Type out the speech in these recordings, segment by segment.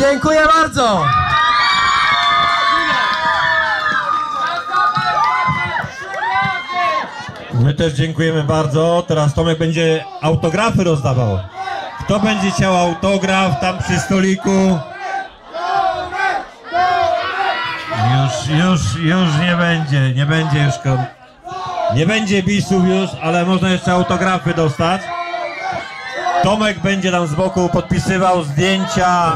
Dziękuję bardzo! My też dziękujemy bardzo. Teraz Tomek będzie autografy rozdawał. Kto będzie chciał autograf tam przy stoliku? Już nie będzie już. Nie będzie bisów już, ale można jeszcze autografy dostać. Tomek będzie tam z boku podpisywał zdjęcia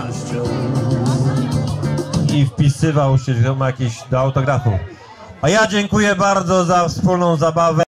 i wpisywał się, że ma jakieś do autografu. A ja dziękuję bardzo za wspólną zabawę.